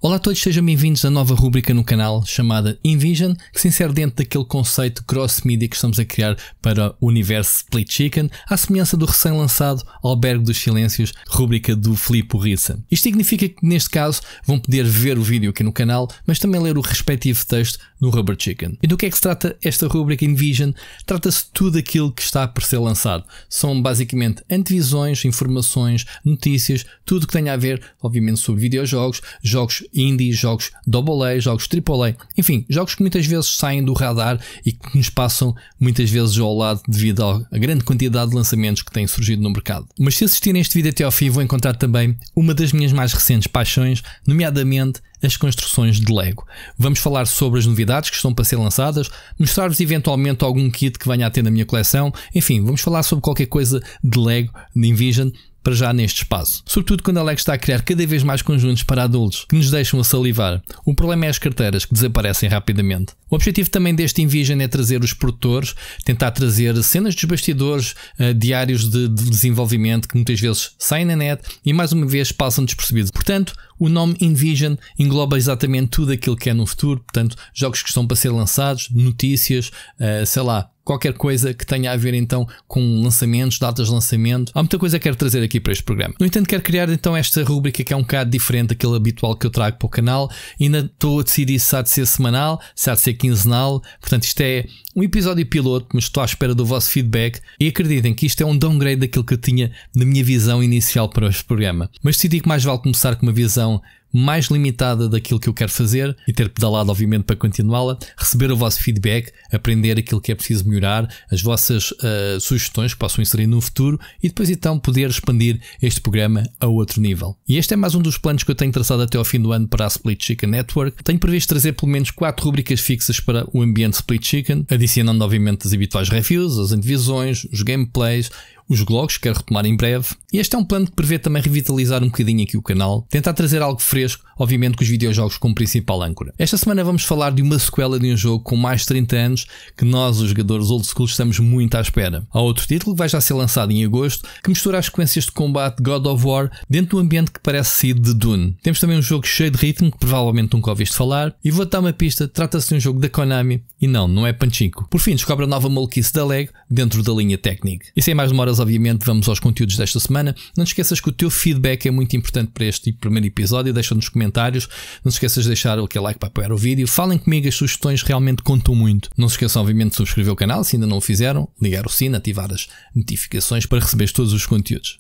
Olá a todos, sejam bem-vindos à nova rubrica no canal chamada Invision, que se insere dentro daquele conceito cross-media que estamos a criar para o universo Split Chicken, à semelhança do recém-lançado Albergue dos Silêncios, rubrica do Filipe Urriça. Isto significa que neste caso vão poder ver o vídeo aqui no canal, mas também ler o respectivo texto no Rubber Chicken. E do que é que se trata esta rubrica Invision? Trata-se de tudo aquilo que está por ser lançado. São basicamente antevisões, informações, notícias, tudo que tenha a ver, obviamente, sobre videojogos, jogos indie, jogos AA, jogos AAA, enfim, jogos que muitas vezes saem do radar e que nos passam muitas vezes ao lado devido à grande quantidade de lançamentos que têm surgido no mercado. Mas se assistirem este vídeo até ao fim, vão encontrar também uma das minhas mais recentes paixões, nomeadamente as construções de Lego. Vamos falar sobre as novidades que estão para ser lançadas, mostrar-vos eventualmente algum kit que venha a ter na minha coleção, enfim, vamos falar sobre qualquer coisa de Lego, de Invision, para já neste espaço. Sobretudo quando a Lego está a criar cada vez mais conjuntos para adultos que nos deixam a salivar. O problema é as carteiras que desaparecem rapidamente. O objetivo também deste Invision é trazer os produtores, tentar trazer cenas dos bastidores, diários de desenvolvimento que muitas vezes saem na net e mais uma vez passam despercebidos. Portanto, o nome Invision engloba exatamente tudo aquilo que é no futuro, portanto, jogos que estão para ser lançados, notícias, sei lá, qualquer coisa que tenha a ver então com lançamentos, datas de lançamento. Há muita coisa que quero trazer aqui para este programa. No entanto, quero criar então esta rubrica que é um bocado diferente daquele habitual que eu trago para o canal. Ainda estou a decidir se há de ser semanal, se há de ser quinzenal. Portanto, isto é um episódio piloto, mas estou à espera do vosso feedback e acreditem que isto é um downgrade daquilo que eu tinha na minha visão inicial para este programa. Mas decidi que mais vale começar com uma visão mais limitada daquilo que eu quero fazer e ter pedalado obviamente para continuá-la, receber o vosso feedback, aprender aquilo que é preciso melhorar, as vossas sugestões que possam inserir no futuro e depois então poder expandir este programa a outro nível. E este é mais um dos planos que eu tenho traçado até ao fim do ano para a Split Chicken Network. Tenho previsto trazer pelo menos 4 rubricas fixas para o ambiente Split Chicken, adicionando obviamente as habituais reviews, as antevisões, os gameplays, os vlogs que quero retomar em breve. E este é um plano que prevê também revitalizar um bocadinho aqui o canal, tentar trazer algo fresco, obviamente com os videojogos como principal âncora. Esta semana vamos falar de uma sequela de um jogo com mais de 30 anos que nós, os jogadores old school, estamos muito à espera. Há outro título que vai já ser lançado em agosto, que mistura as sequências de combate God of War dentro do ambiente que parece ser de Dune. Temos também um jogo cheio de ritmo que provavelmente nunca ouviste falar e vou dar uma pista, trata-se de um jogo da Konami e não é Pachinko. Por fim, descobre a nova maluquice da Lego dentro da linha Technic. E sem mais demoras, obviamente, vamos aos conteúdos desta semana. Não te esqueças que o teu feedback é muito importante para este primeiro episódio. Deixa nos comentários. Não te esqueças de deixar aquele like para apoiar o vídeo. Falem comigo, as sugestões realmente contam muito. Não se esqueçam, obviamente, de subscrever o canal se ainda não o fizeram, ligar o sino, ativar as notificações para receber todos os conteúdos.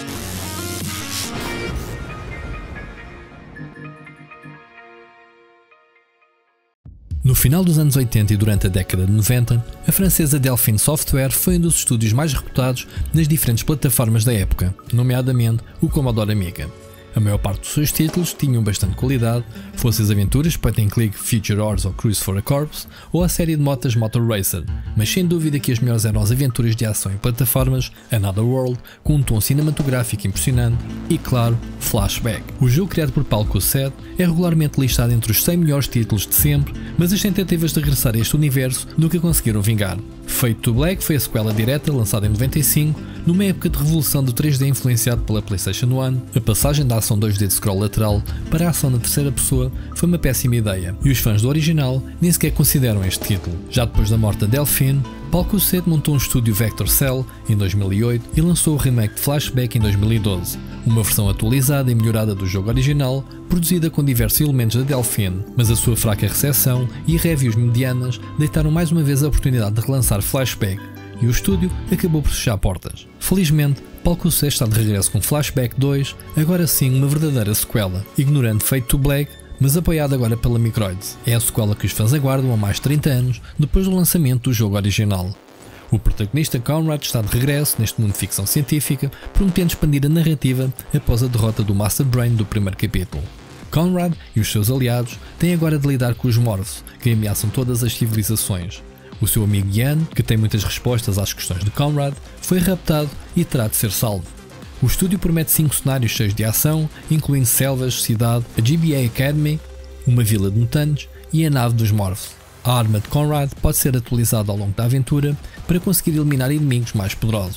No final dos anos 80 e durante a década de 90, a francesa Delphine Software foi um dos estúdios mais reputados nas diferentes plataformas da época, nomeadamente o Commodore Amiga. A maior parte dos seus títulos tinham bastante qualidade, fosse as aventuras Point and Click Future Wars ou Cruise for a Corpse, ou a série de motas Motor Racer, mas sem dúvida que as melhores eram as aventuras de ação em plataformas, Another World, com um tom cinematográfico impressionante, e claro, Flashback. O jogo criado por Paul Cousset é regularmente listado entre os 100 melhores títulos de sempre, mas as tentativas de regressar a este universo nunca conseguiram vingar. Fade to Black foi a sequela direta lançada em 95, numa época de revolução do 3D influenciado pela PlayStation 1. A passagem da ação 2D de scroll lateral para a ação na terceira pessoa foi uma péssima ideia, e os fãs do original nem sequer consideram este título. Já depois da morte da Delphine, Paul Cousset montou um estúdio Vector Cell em 2008 e lançou o remake de Flashback em 2012, uma versão atualizada e melhorada do jogo original, produzida com diversos elementos da Delphine, mas a sua fraca recepção e reviews medianas deitaram mais uma vez a oportunidade de relançar Flashback, e o estúdio acabou por fechar portas. Felizmente, Paul Cousset está de regresso com Flashback 2, agora sim uma verdadeira sequela, ignorando Fade to Black, mas apoiado agora pela Microids. É a sequela que os fãs aguardam há mais de 30 anos depois do lançamento do jogo original. O protagonista Conrad está de regresso neste mundo de ficção científica, prometendo expandir a narrativa após a derrota do Master Brain do primeiro capítulo. Conrad e os seus aliados têm agora de lidar com os Morphs, que ameaçam todas as civilizações. O seu amigo Ian, que tem muitas respostas às questões de Conrad, foi raptado e terá de ser salvo. O estúdio promete 5 cenários cheios de ação, incluindo selvas, cidade, a GBA Academy, uma vila de mutantes e a nave dos Morphs. A arma de Conrad pode ser atualizada ao longo da aventura para conseguir eliminar inimigos mais poderosos.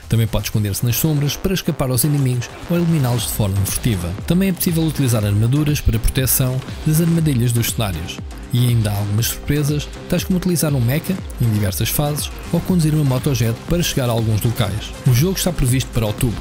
Também pode esconder-se nas sombras para escapar aos inimigos ou eliminá-los de forma furtiva. Também é possível utilizar armaduras para proteção das armadilhas dos cenários. E ainda há algumas surpresas, tais como utilizar um mecha em diversas fases ou conduzir uma motojet para chegar a alguns locais. O jogo está previsto para outubro.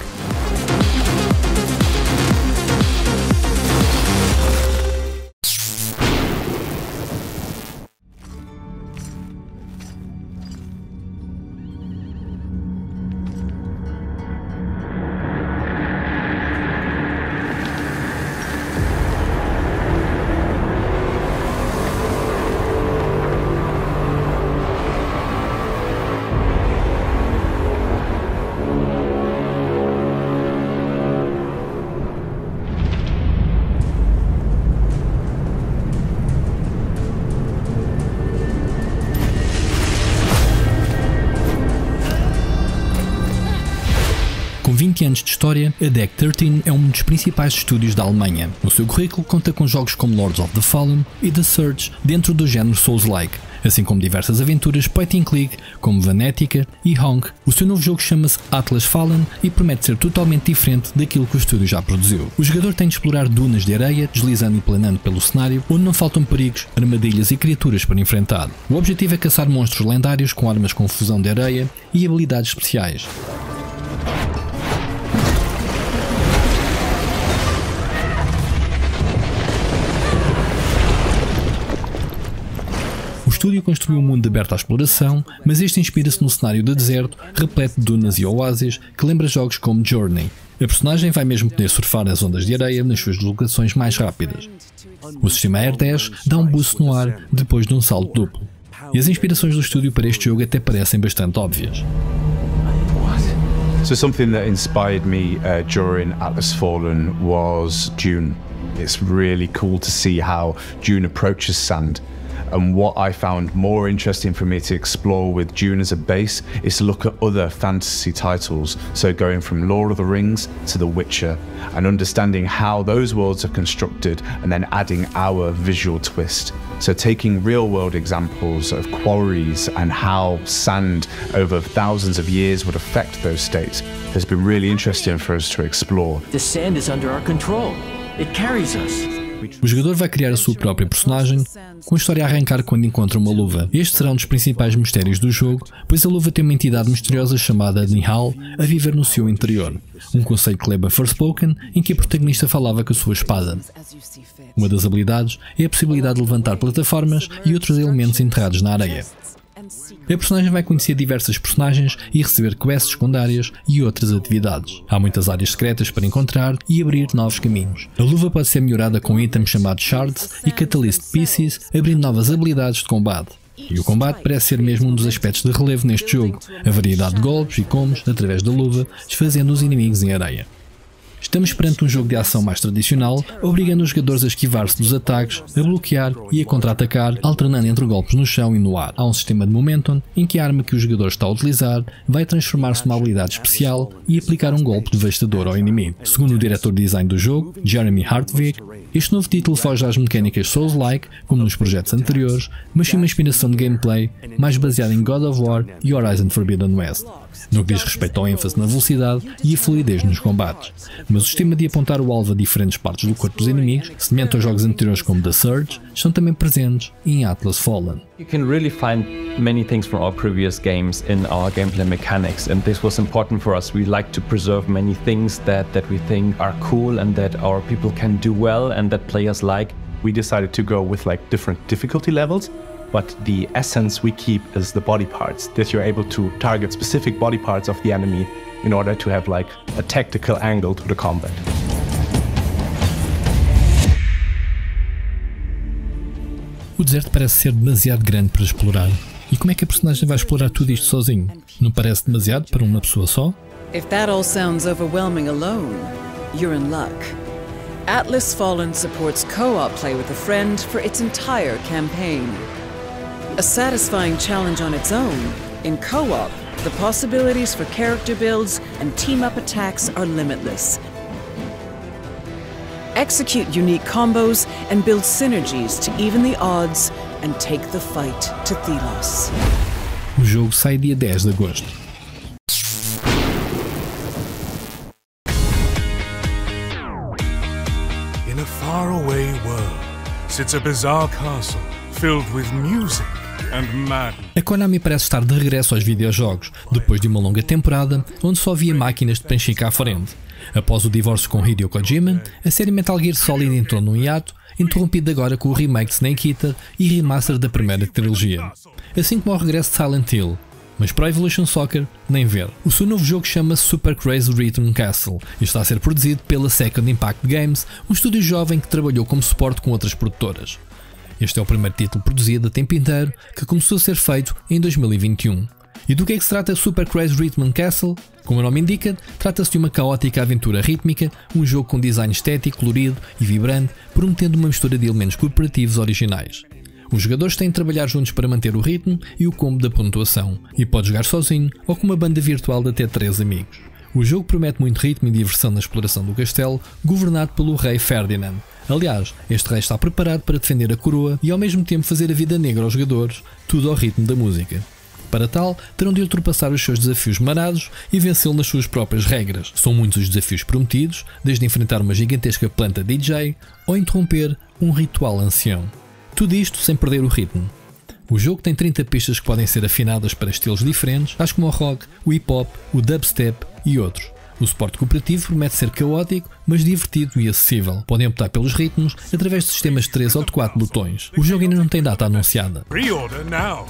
Com 20 anos de história, a Deck 13 é um dos principais estúdios da Alemanha. O seu currículo conta com jogos como Lords of the Fallen e The Surge dentro do género Souls-like, assim como diversas aventuras point and click como Vanetica e Honk. O seu novo jogo chama-se Atlas Fallen e promete ser totalmente diferente daquilo que o estúdio já produziu. O jogador tem de explorar dunas de areia, deslizando e planando pelo cenário, onde não faltam perigos, armadilhas e criaturas para enfrentar. O objetivo é caçar monstros lendários com armas com fusão de areia e habilidades especiais. O estúdio construiu um mundo aberto à exploração, mas este inspira-se no cenário de deserto, repleto de dunas e oásis, que lembra jogos como Journey. A personagem vai mesmo poder surfar as ondas de areia nas suas deslocações mais rápidas. O sistema Air Dash dá um boost no ar depois de um salto duplo. E as inspirações do estúdio para este jogo até parecem bastante óbvias. So something that inspired me during Atlas Fallen was Dune. It's really cool to see how Dune approaches sand. And what I found more interesting for me to explore with Dune as a base is to look at other fantasy titles, so going from Lord of the Rings to The Witcher, and understanding how those worlds are constructed and then adding our visual twist. So taking real-world examples of quarries and how sand over thousands of years would affect those states has been really interesting for us to explore. The sand is under our control. It carries us. O jogador vai criar a sua própria personagem, com a história a arrancar quando encontra uma luva. Este será um dos principais mistérios do jogo, pois a luva tem uma entidade misteriosa chamada Nihal a viver no seu interior. Um conceito que lembra Forspoken, em que a protagonista falava com a sua espada. Uma das habilidades é a possibilidade de levantar plataformas e outros elementos enterrados na areia. A personagem vai conhecer diversas personagens e receber quests secundárias e outras atividades. Há muitas áreas secretas para encontrar e abrir novos caminhos. A luva pode ser melhorada com itens chamados Shards e Catalyst Pieces, abrindo novas habilidades de combate. E o combate parece ser mesmo um dos aspectos de relevo neste jogo, a variedade de golpes e combos através da luva, desfazendo os inimigos em areia. Estamos perante um jogo de ação mais tradicional, obrigando os jogadores a esquivar-se dos ataques, a bloquear e a contra-atacar, alternando entre golpes no chão e no ar. Há um sistema de momentum em que a arma que o jogador está a utilizar vai transformar-se numa habilidade especial e aplicar um golpe devastador ao inimigo. Segundo o diretor de design do jogo, Jeremy Hartwig, este novo título foge às mecânicas Souls-like, como nos projetos anteriores, mas sim uma inspiração de gameplay mais baseada em God of War e Horizon Forbidden West, no que diz respeito ao ênfase na velocidade e a fluidez nos combates. Mas o sistema de apontar o alvo a diferentes partes do corpo dos inimigos, semelhante aos jogos anteriores como The Surge, estão também presentes em Atlas Fallen. You can really find many things from our previous games in our gameplay mechanics, and this was important for us. We like to preserve many things that we think are cool and that our people can do well and that players like. We decided to go with like different difficulty levels, but the essence we keep is the body parts, that you're able to target specific body parts of the enemy in order to have like a tactical angle to the combat. O deserto parece ser demasiado grande para explorar. E como é que a personagem vai explorar tudo isto sozinho? Não parece demasiado para uma pessoa só? If that all sounds overwhelming alone, you're in luck. Atlas Fallen supports co-op play with a friend for its entire campaign. A satisfying challenge on its own, in co-op, the possibilities for character builds and team-up attacks are limitless. Execute unique combos and build synergies to even the odds and take the fight to Thelos. O jogo sai dia 10 de agosto. sits a bizarre castle filled with music and madness. A Konami parece estar de regresso aos videojogos, depois de uma longa temporada onde só havia máquinas de preencher cá à frente. Após o divórcio com Hideo Kojima, a série Metal Gear Solid entrou num hiato, interrompido agora com o remake de Snake Eater e remaster da primeira trilogia, assim como o regresso de Silent Hill. Mas para Evolution Soccer, nem ver. O seu novo jogo chama-se Super Crazy Rhythm Castle e está a ser produzido pela Second Impact Games, um estúdio jovem que trabalhou como suporte com outras produtoras. Este é o primeiro título produzido a tempo inteiro que começou a ser feito em 2021. E do que é que se trata Super Crazy Rhythm Castle? Como o nome indica, trata-se de uma caótica aventura rítmica, um jogo com design estético, colorido e vibrante, prometendo uma mistura de elementos cooperativos originais. Os jogadores têm de trabalhar juntos para manter o ritmo e o combo da pontuação, e pode jogar sozinho ou com uma banda virtual de até 3 amigos. O jogo promete muito ritmo e diversão na exploração do castelo, governado pelo rei Ferdinand. Aliás, este rei está preparado para defender a coroa e ao mesmo tempo fazer a vida negra aos jogadores, tudo ao ritmo da música. Para tal, terão de ultrapassar os seus desafios marados e vencê-lo nas suas próprias regras. São muitos os desafios prometidos, desde enfrentar uma gigantesca planta DJ ou interromper um ritual ancião. Tudo isto sem perder o ritmo. O jogo tem 30 pistas que podem ser afinadas para estilos diferentes, tais como o rock, o hip-hop, o dubstep e outros. O suporte cooperativo promete ser caótico, mas divertido e acessível. Podem optar pelos ritmos através de sistemas de 3 ou de 4 botões. O jogo ainda não tem data anunciada. Pre-order now.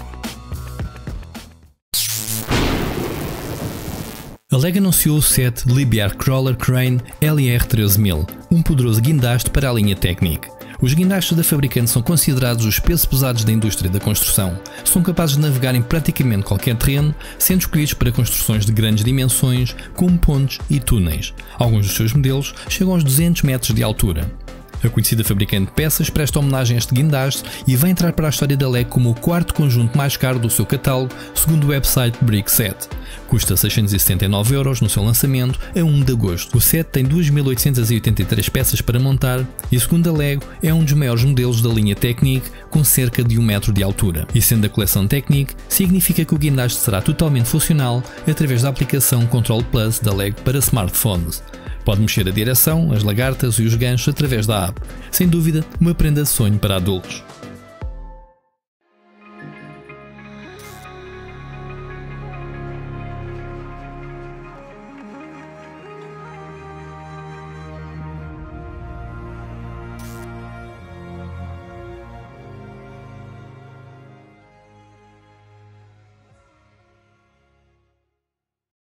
A LEGO anunciou o set Liebherr Crawler Crane LR13000, um poderoso guindaste para a linha Technic. Os guindastes da fabricante são considerados os pesos pesados da indústria da construção. São capazes de navegar em praticamente qualquer terreno, sendo escolhidos para construções de grandes dimensões, como pontes e túneis. Alguns dos seus modelos chegam aos 200 metros de altura. A conhecida fabricante de peças presta homenagem a este guindaste e vai entrar para a história da LEGO como o quarto conjunto mais caro do seu catálogo, segundo o website Brickset. Custa 679€ no seu lançamento a 1 de agosto. O set tem 2.883 peças para montar e, segundo a LEGO, é um dos maiores modelos da linha Technic, com cerca de 1 metro de altura. E sendo a coleção Technic, significa que o guindaste será totalmente funcional através da aplicação Control Plus da LEGO para smartphones. Pode mexer a direção, as lagartas e os ganchos através da app. Sem dúvida, uma prenda de sonho para adultos.